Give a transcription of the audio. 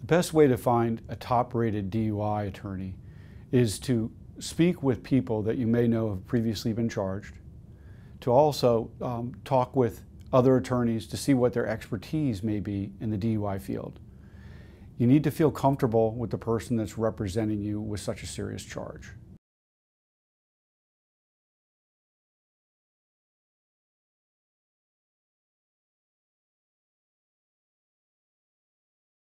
The best way to find a top-rated DUI attorney is to speak with people that you may know have previously been charged, to also talk with other attorneys to see what their expertise may be in the DUI field. You need to feel comfortable with the person that's representing you with such a serious charge.